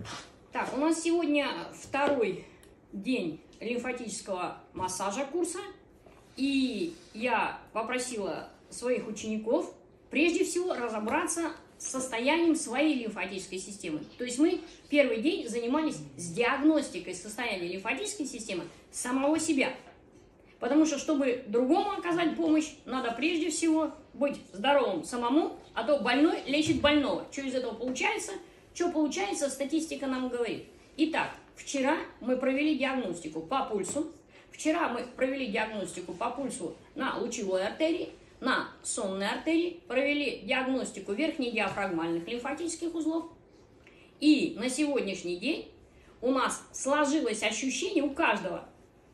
Так, у нас сегодня второй день лимфатического массажа курса. И я попросила своих учеников прежде всего разобраться с состоянием своей лимфатической системы. То есть мы первый день занимались с диагностикой состояния лимфатической системы самого себя. Потому что, чтобы другому оказать помощь, надо прежде всего быть здоровым самому, а то больной лечит больного. Что из этого получается? Что получается, статистика нам говорит. Итак, вчера мы провели диагностику по пульсу. Вчера мы провели диагностику по пульсу на лучевой артерии, на сонной артерии, провели диагностику верхнедиафрагмальных лимфатических узлов. И на сегодняшний день у нас сложилось ощущение у каждого,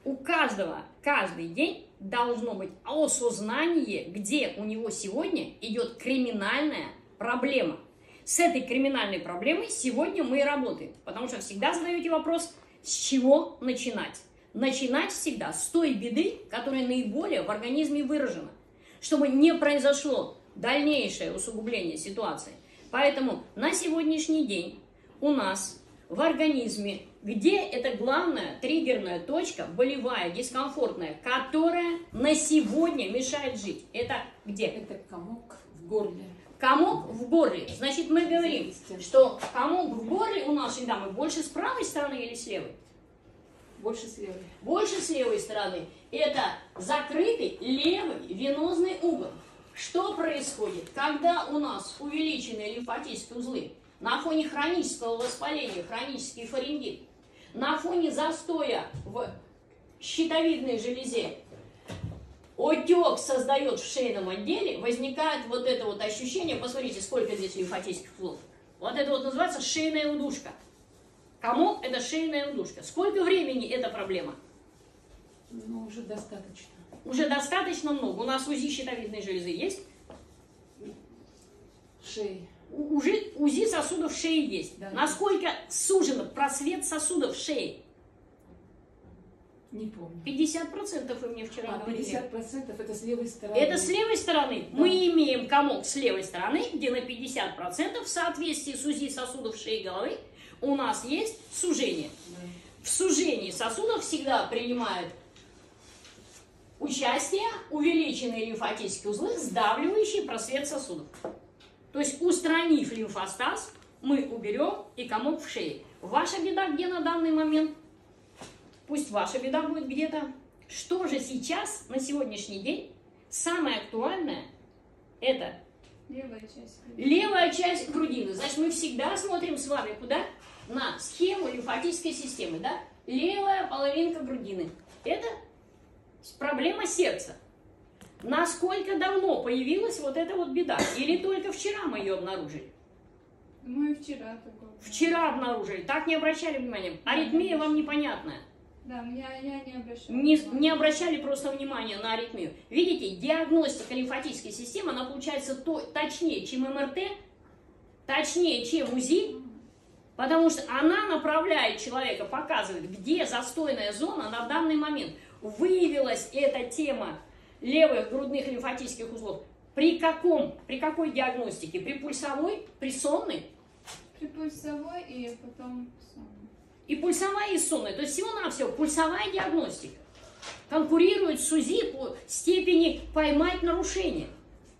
каждый день должно быть осознание, где у него сегодня идет криминальная проблема. С этой криминальной проблемой сегодня мы и работаем, потому что всегда задаете вопрос, с чего начинать. Начинать всегда с той беды, которая наиболее в организме выражена, чтобы не произошло дальнейшее усугубление ситуации. Поэтому на сегодняшний день у нас в организме, где эта главная триггерная точка, болевая, дискомфортная, которая на сегодня мешает жить. Это где? Это комок в горле. Комок в горле. Значит, мы говорим, что комок в горле у нас всегда мы больше с правой стороны или с левой? Больше с левой. Больше с левой стороны. Это закрытый левый венозный угол. Что происходит, когда у нас увеличенные лимфатические узлы на фоне хронического воспаления, хронический фарингит, на фоне застоя в щитовидной железе, отек создает в шейном отделе, возникает вот это вот ощущение, посмотрите, сколько здесь лимфатических узлов. Вот это вот называется шейная удушка. Комок – это шейная удушка. Сколько времени эта проблема? Ну, уже достаточно. Уже достаточно много. У нас УЗИ щитовидной железы есть? Шеи. Уже УЗИ сосудов шеи есть. Да. Насколько сужен просвет сосудов шеи? Не помню. 50% вы мне вчера говорили. 50% это с левой стороны. Это с левой стороны. Да. Мы имеем комок с левой стороны, где на 50% в соответствии с УЗИ сосудов шеи и головы у нас есть сужение. Да. В сужении сосудов всегда принимают участие увеличенные лимфатические узлы, сдавливающие просвет сосудов. То есть, устранив лимфостаз, мы уберем и комок в шее. Ваша беда где на данный момент? Пусть ваша беда будет где-то. Что же сейчас, на сегодняшний день, самое актуальное, это левая часть грудины. Левая часть грудины. Значит, мы всегда смотрим с вами куда? На схему лимфатической системы, да? Левая половинка грудины. Это проблема сердца. Насколько давно появилась вот эта вот беда? Или только вчера мы ее обнаружили? Мы вчера такое. Вчера обнаружили. Так не обращали внимания. Аритмия вам непонятная. Да, я не обращала. Не обращали просто внимания на аритмию. Видите, диагностика лимфатической системы, она получается точнее, чем МРТ, точнее, чем УЗИ, потому что она направляет человека, показывает, где застойная зона на данный момент. Выявилась эта тема левых грудных лимфатических узлов. При какой диагностике? При пульсовой, при сонной? При пульсовой и потом сонной. И пульсовая, и сонная. То есть всего-навсего пульсовая диагностика конкурирует с УЗИ по степени поймать нарушение.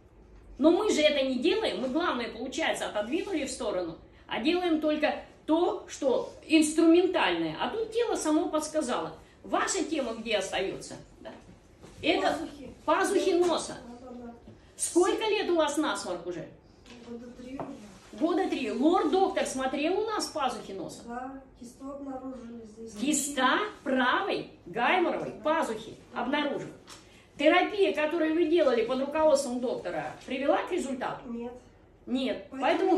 Но мы же это не делаем. Мы, главное, получается, отодвинули в сторону, а делаем только то, что инструментальное. А тут тело само подсказало. Ваша тема где остается? Да. Это пазухи носа. Сколько лет у вас насморк уже? Года 3 уже. Года 3. Лор-доктор смотрел у нас пазухи носа? Да, кисту обнаружили здесь. Киста правой гайморовой пазухи обнаружена. Терапия, которую вы делали под руководством доктора, привела к результату? Нет. Нет.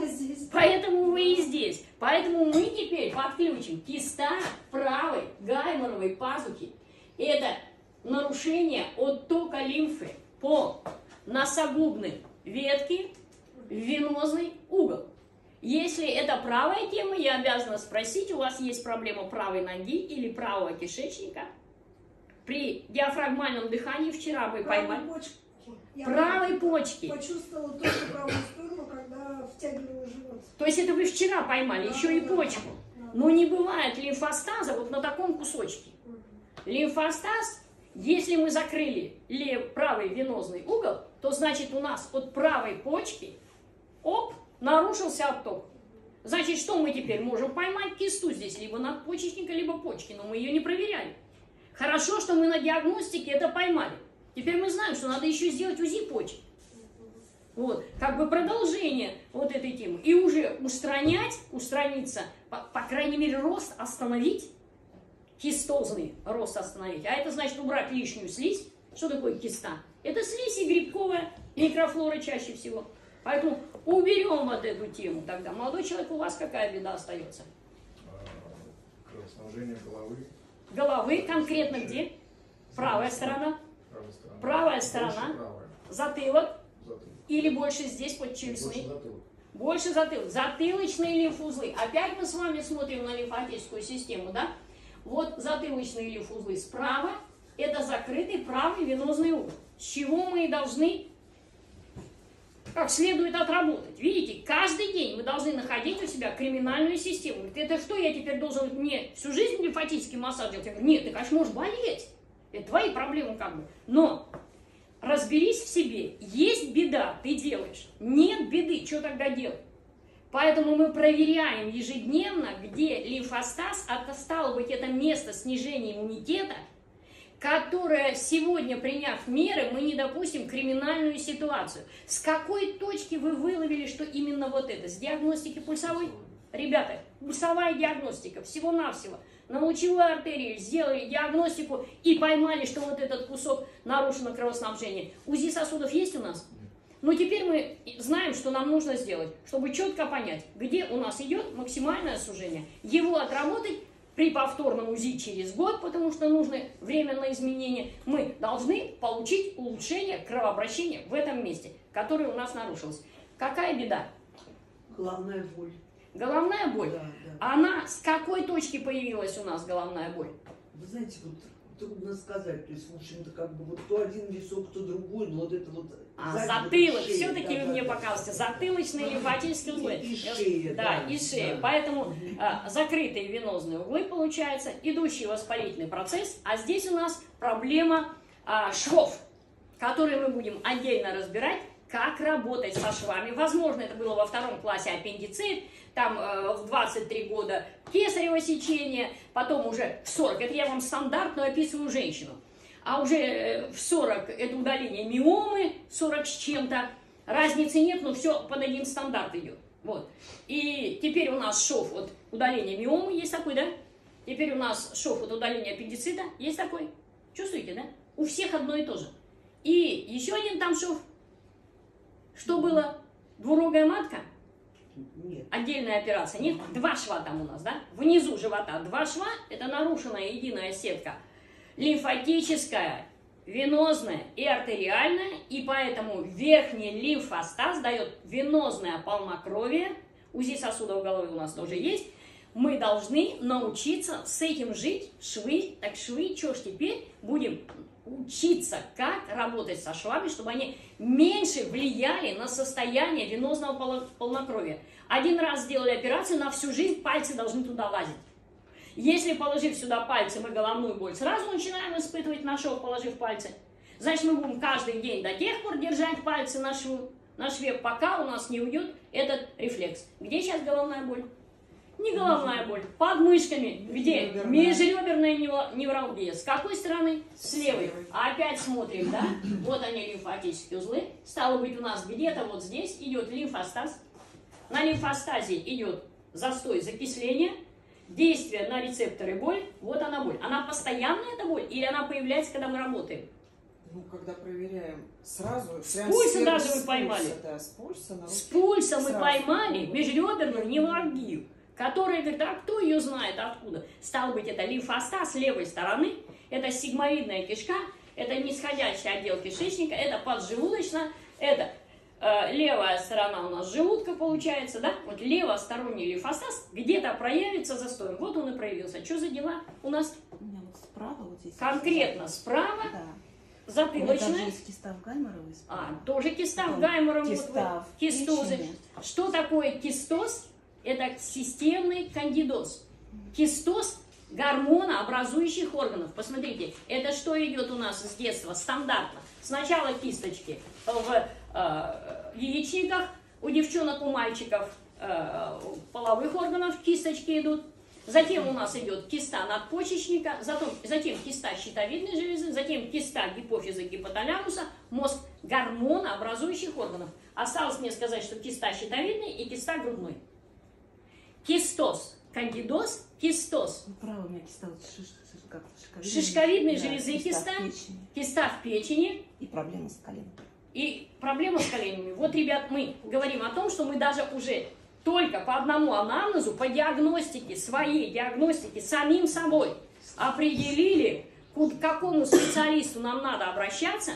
Поэтому вы и здесь. Поэтому мы теперь подключим киста правой гайморовой пазухи. Это нарушение оттока лимфы по носогубной ветке в венозный угол. Если это правая тема, я обязана спросить, у вас есть проблема правой ноги или правого кишечника? При диафрагмальном дыхании вчера вы поймали. Правой почки. Почувствовала только правую сторону, когда втягивала живот. То есть это вы вчера поймали, Да, еще и да, почку. да. Но не бывает лимфостаза вот на таком кусочке. Лимфостаз, если мы закрыли правый венозный угол, то значит у нас от правой почки, нарушился отток. Значит, что мы теперь можем поймать кисту здесь, либо надпочечника, либо почки, но мы ее не проверяли. Хорошо, что мы на диагностике это поймали. Теперь мы знаем, что надо еще сделать УЗИ почек. Вот, как бы продолжение вот этой темы. И уже устраниться, по крайней мере, рост остановить, кистозный рост остановить. А это значит убрать лишнюю слизь. Что такое киста? Это слизь и грибковая микрофлора чаще всего. Поэтому уберем вот эту тему тогда. Молодой человек, у вас какая беда остается? Кровоснабжение головы. Головы конкретно где? Правая сторона. Правая сторона. Затылок. Или больше здесь подчелюстный? Больше затылок. Затылочные лимфузлы. Опять мы с вами смотрим на лимфатическую систему, да? Вот затылочные лимфузлы справа. Это закрытый правый венозный угол. С чего мы и должны как следует отработать. Видите, каждый день мы должны находить у себя криминальную систему. Это что, я теперь должен мне всю жизнь лимфатический массаж делать? Я говорю, нет, ты, конечно, можешь болеть. Это твои проблемы как бы. Но разберись в себе. Есть беда, ты делаешь. Нет беды, что тогда делать? Поэтому мы проверяем ежедневно, где лимфостаз, а стало быть, это место снижения иммунитета, которое сегодня, приняв меры, мы не допустим криминальную ситуацию. С какой точки вы выловили, что именно вот это? С диагностики пульсовой? Ребята, пульсовая диагностика, всего-навсего. На лучевой артерии сделали диагностику и поймали, что вот этот кусок нарушено кровоснабжение. УЗИ сосудов есть у нас? Но теперь мы знаем, что нам нужно сделать, чтобы четко понять, где у нас идет максимальное сужение. Его отработать при повторном УЗИ через год, потому что нужно время на изменение, мы должны получить улучшение кровообращения в этом месте, которое у нас нарушилось. Какая беда? Головная боль. Головная боль? Да, да. Она с какой точки появилась у нас, головная боль? Вы знаете, вот трудно сказать. То есть, в общем-то, как бы вот то один висок, то другой, но вот это вот... затылок, шея, все-таки да, вы мне да, показываете. да. Затылочные лимфатические узлы. И шея, да. И шея. Да. Поэтому закрытые венозные углы, получается, идущий воспалительный процесс. А здесь у нас проблема швов, которые мы будем отдельно разбирать, как работать со швами. Возможно, это было во 2 классе аппендицит, там в 23 года кесарево сечение, потом уже в 40. Это я вам стандартно описываю женщину. А уже в 40 это удаление миомы, 40 с чем-то. Разницы нет, но все под один стандарт идет. Вот. И теперь у нас шов от удаления миомы, есть такой, да? Теперь у нас шов от удаления аппендицита, есть такой. Чувствуете, да? У всех одно и то же. И еще один там шов. Что было? Двурогая матка? Нет. Отдельная операция. Нет? 2 шва там у нас, да? Внизу живота 2 шва. Это нарушенная единая сетка. Лимфатическая, венозная и артериальная. И поэтому верхний лимфостаз дает венозное полнокровие. УЗИ сосудов головы у нас тоже есть. Мы должны научиться с этим жить. Швы, так швы, что ж теперь будем учиться, как работать со швами, чтобы они меньше влияли на состояние венозного полнокровия. Один раз сделали операцию, на всю жизнь пальцы должны туда лазить. Если, положив сюда пальцы, мы головную боль сразу начинаем испытывать на шов, положив пальцы, значит, мы будем каждый день до тех пор держать пальцы на шве, пока у нас не уйдет этот рефлекс. Где сейчас головная боль? Не головная боль, под мышками. Где? Межреберная невралгия. С какой стороны? С левой. А опять смотрим, да? Вот они, лимфатические узлы. Стало быть, у нас где-то вот здесь идет лимфостаз. На лимфостазе идет застой, закисление, действие на рецепторы боль. Вот она боль. Она постоянная, эта боль? Или она появляется, когда мы работаем? Ну, когда проверяем сразу... С пульса даже мы поймали. Да, с пульса. С пульса мы сразу поймали межреберную невралгию, которая говорит, а кто ее знает откуда? Стало быть, это лимфостаз с левой стороны, это сигмовидная кишка, это нисходящий отдел кишечника, это поджелудочная, это левая сторона у нас желудка получается, да? Вот левосторонний лимфостаз где-то проявится застоем. Вот он и проявился. Что за дела у нас? У меня вот справа, вот здесь. Конкретно справа, Да. затылочная. У меня даже есть киста в Гайморовой справа. Тоже киста в Потом Гайморовой. киста в Кистозы. печени. Что такое кистоз? Это системный кандидоз. Кистоз гормонообразующих органов. Посмотрите, это что идет у нас с детства, стандартно. Сначала кисточки в яичниках, у девчонок, у мальчиков половых органов кисточки идут. Затем у нас идет киста надпочечника, затем киста щитовидной железы, затем киста гипофиза, гипоталямуса, мозг гормонообразующих органов. Осталось мне сказать, что киста щитовидной и киста грудной. Кистоз, кандидоз, кистоз. Право, у меня киста вот Шишковидной железы киста, киста в печени. И проблемы с коленом. И проблема с коленями. Вот, ребят, мы говорим о том, что мы даже уже только по одному анамнезу, по диагностике, своей диагностике, самим собой определили, к какому специалисту нам надо обращаться,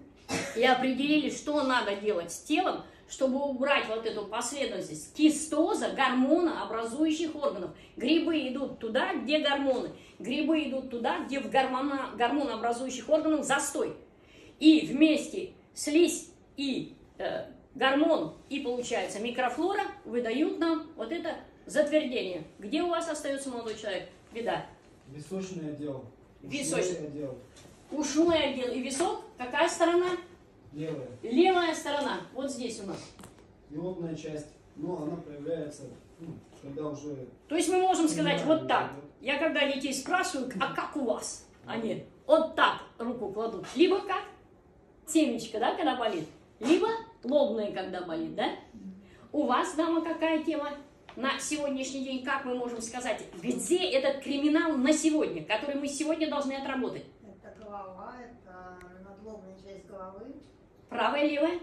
и определили, что надо делать с телом, чтобы убрать вот эту последовательность кистоза гормонообразующих органов. Грибы идут туда, где гормоны. Грибы идут туда, где в гормонообразующих органах застой. И вместе слизь и гормон, и получается микрофлора, выдают нам вот это затвердение. Где у вас остается молодой человек? Беда. Височный отдел. Височный отдел. Ушной отдел и висок. Какая сторона? Левая. Левая сторона. Вот здесь у нас. Лобная часть. Но она появляется, когда уже... То есть мы можем сказать вот так. Я когда детей спрашиваю, а как у вас? Они вот так руку кладут. Либо как? Темечко, да, когда болит? Либо лобная, когда болит, да? У вас, дама, какая тема на сегодняшний день? Как мы можем сказать, где этот криминал на сегодня, который мы сегодня должны отработать? Это голова, это надлобная часть головы. Правая, левая?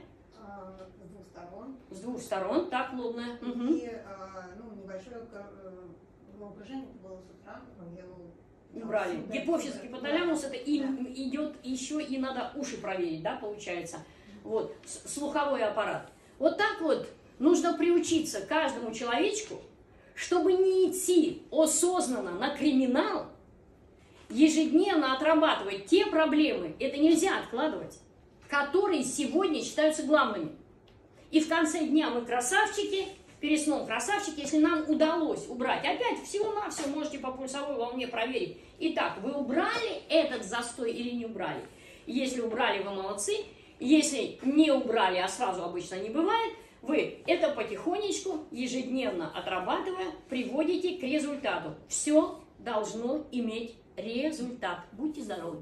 С двух сторон. С двух сторон, так, лобная. Угу. И небольшое головокружение было с утра, но я его Убрали. Гипофиз, гипоталямус, это им идет еще и надо уши проверить, да, получается. Вот, слуховой аппарат. Вот так вот нужно приучиться каждому человечку, чтобы не идти осознанно на криминал, ежедневно отрабатывать те проблемы, это нельзя откладывать, которые сегодня считаются главными. И в конце дня мы красавчики, перед сном красавчики, если нам удалось убрать. Опять всего-навсего можете по пульсовой волне проверить. Итак, вы убрали этот застой или не убрали? Если убрали, вы молодцы. Если не убрали, а сразу обычно не бывает, вы это потихонечку, ежедневно отрабатывая, приводите к результату. Все должно иметь результат. Будьте здоровы!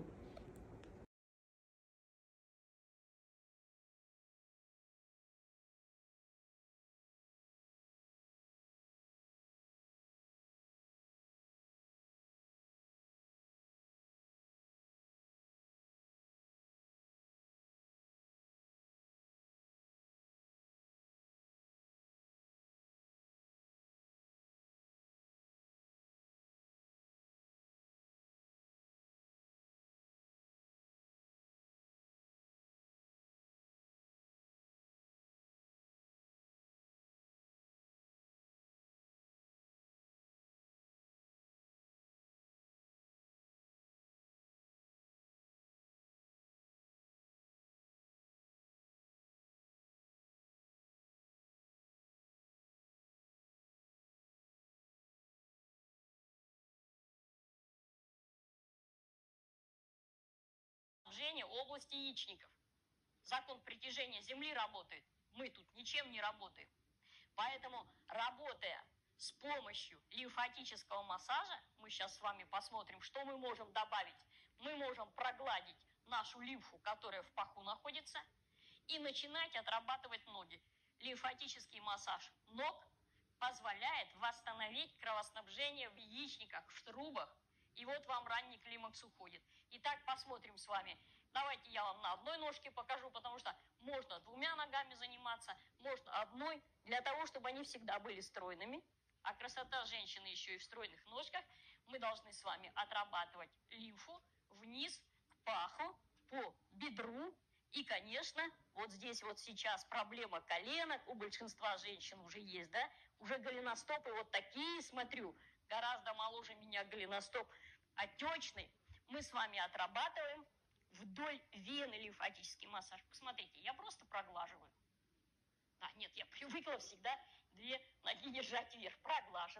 Области яичников. Закон притяжения Земли работает. Мы тут ничем не работаем. Поэтому, работая с помощью лимфатического массажа, мы сейчас с вами посмотрим, что мы можем добавить. Мы можем прогладить нашу лимфу, которая в паху находится, и начинать отрабатывать ноги. Лимфатический массаж ног позволяет восстановить кровоснабжение в яичниках, в трубах. И вот вам ранний климакс уходит. Итак, посмотрим с вами. Давайте я вам на одной ножке покажу, потому что можно двумя ногами заниматься, можно одной, для того, чтобы они всегда были стройными. А красота женщины еще и в стройных ножках. Мы должны с вами отрабатывать лимфу вниз, к паху, по бедру. И, конечно, вот здесь вот сейчас проблема коленок у большинства женщин уже есть, да? Уже голеностопы вот такие, смотрю, гораздо моложе меня голеностоп отечный. Мы с вами отрабатываем вдоль вены лимфатический массаж. Посмотрите, я просто проглаживаю. Нет, я привыкла всегда две ноги держать вверх. Проглаживаю,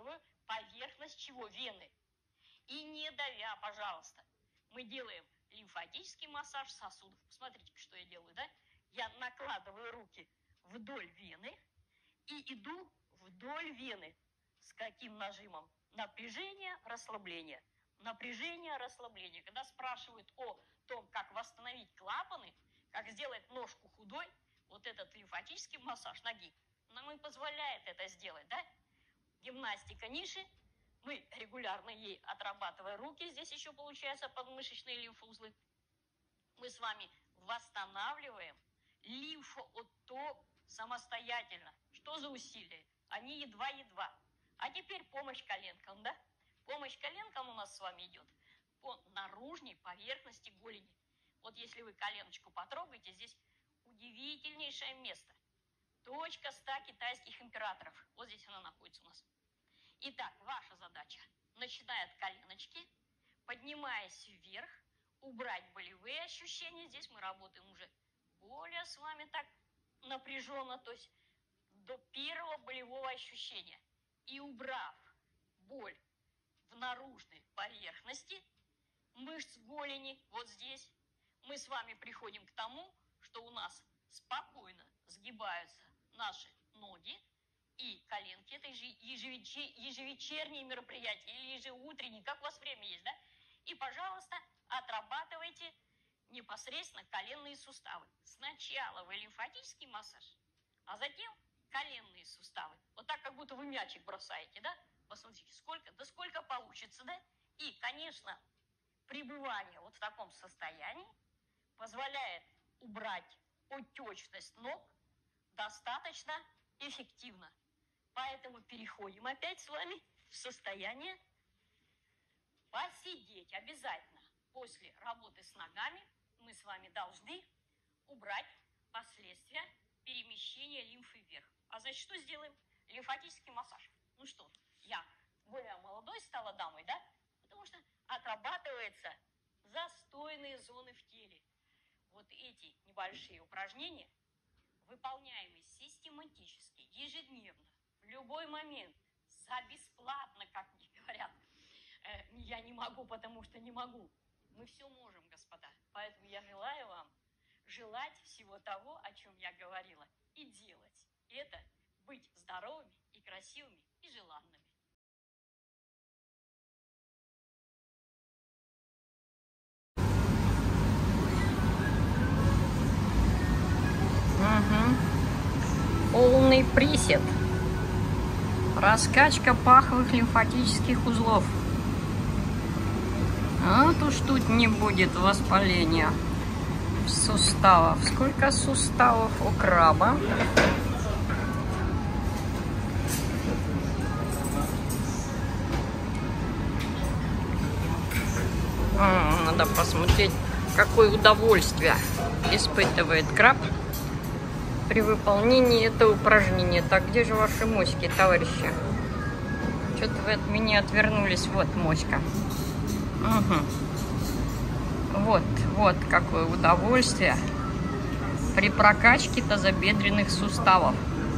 поверхность чего? Вены. И не давя, пожалуйста, мы делаем лимфатический массаж сосудов. Посмотрите, что я делаю, да? Я накладываю руки вдоль вены и иду вдоль вены. С каким нажимом? Напряжение, расслабление. Напряжение, расслабление. Когда спрашивают о том, как восстановить клапаны, как сделать ножку худой, вот этот лимфатический массаж ноги нам и позволяет это сделать, да? Гимнастика ниши. Мы регулярно ей отрабатывая руки, здесь еще получается подмышечные лимфоузлы. Мы с вами восстанавливаем лимфоотток самостоятельно. Что за усилия? Они едва-едва. А теперь помощь коленкам, да? Помощь коленкам у нас с вами идет по наружной поверхности голени. Вот если вы коленочку потрогаете, здесь удивительнейшее место. Точка 100 китайских императоров. Вот здесь она находится у нас. Итак, ваша задача, начиная от коленочки, поднимаясь вверх, убрать болевые ощущения. Здесь мы работаем уже более с вами так напряженно, то есть до первого болевого ощущения. И убрав боль в наружной поверхности мышц голени, вот здесь, мы с вами приходим к тому, что у нас спокойно сгибаются наши ноги и коленки. Это ежевечерние мероприятия или ежеутренние, как у вас время есть, да? И, пожалуйста, отрабатывайте непосредственно коленные суставы. Сначала вы лимфатический массаж, а затем коленные суставы. Вот так, как будто вы мячик бросаете, да? Посмотрите, сколько, да сколько получится, да? И, конечно, пребывание вот в таком состоянии позволяет убрать отечность ног достаточно эффективно. Поэтому переходим опять с вами в состояние посидеть. Обязательно после работы с ногами мы с вами должны убрать последствия перемещения лимфы вверх. А значит, что сделаем? Лимфатический массаж. Ну что, я более молодой стала дамой, да? Потому что отрабатываются застойные зоны в теле. Вот эти небольшие упражнения, выполняемые систематически, ежедневно, в любой момент, за бесплатно, как мне говорят. Я не могу, потому что не могу. Мы все можем, господа. Поэтому я желаю вам желать всего того, о чем я говорила, и делать это, быть здоровыми и красивыми и желанными. Полный присед. Раскачка паховых лимфатических узлов. Вот уж тут не будет воспаления суставов. Сколько суставов у краба? Надо посмотреть, какое удовольствие испытывает краб при выполнении этого упражнения. Так, где же ваши моськи, товарищи? Что-то вы от меня отвернулись. Вот моська. Угу. Вот какое удовольствие при прокачке тазобедренных суставов.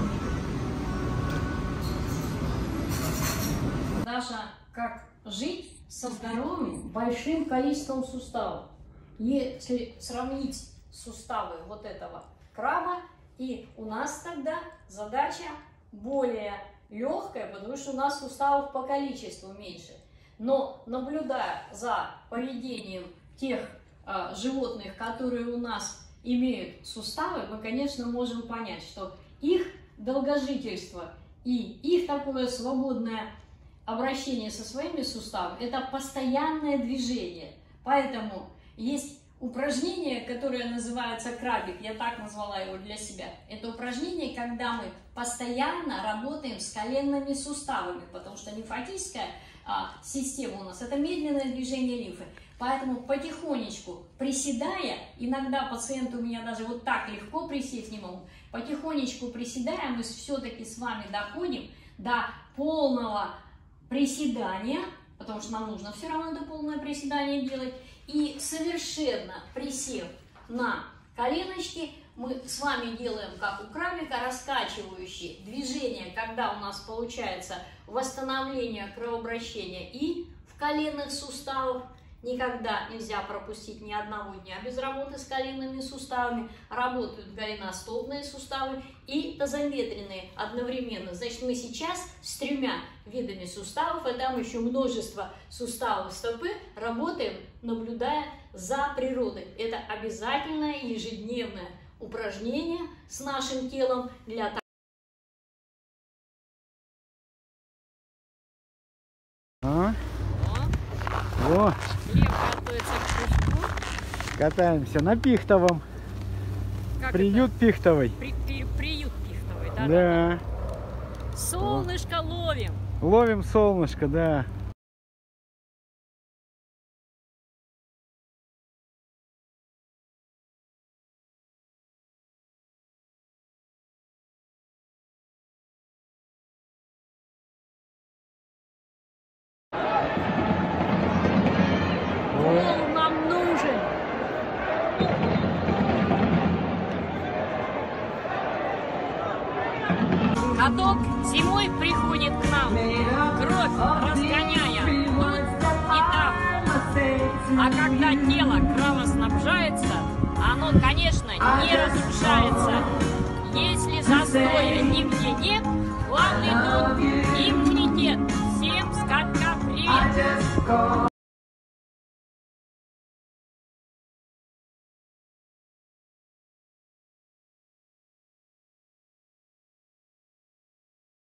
Даша, как жить со здоровым большим количеством суставов? Если сравнить суставы вот этого краба, и у нас тогда задача более легкая, потому что у нас суставов по количеству меньше. Но наблюдая за поведением тех животных, которые у нас имеют суставы, мы, конечно, можем понять, что их долгожительство и их такое свободное обращение со своими суставами – это постоянное движение. Поэтому есть упражнение, которое называется крабик, я так назвала его для себя. Это упражнение, когда мы постоянно работаем с коленными суставами, потому что лимфатическая система у нас – это медленное движение лимфы. Поэтому потихонечку приседая, иногда пациенты у меня даже вот так легко присесть не могут, потихонечку приседая, мы все-таки с вами доходим до полного приседания, потому что нам нужно все равно это полное приседание делать, и совершенно присев на коленочки, мы с вами делаем, как у крабика, раскачивающие движения, когда у нас получается восстановление кровообращения и в коленных суставах. Никогда нельзя пропустить ни одного дня без работы с коленными суставами. Работают голеностопные суставы и тазометренные одновременно. Значит, мы сейчас с 3 видами суставов, а там еще множество суставов стопы, работаем, наблюдая за природой. Это обязательное ежедневное упражнение с нашим телом для того, О, Лев готовится к прыжку. катаемся на Пихтовом. Как Приют Пихтовый. Приют пихтовый, да? Да. Солнышко ловим. Ловим солнышко, да. Пол нам нужен. Каток зимой приходит к нам, кровь разгоняя тут и там. А когда тело кровоснабжается, оно, конечно, не разрушается. Если застоя нигде нет, главный тут иммунитет. Всем с катка привет!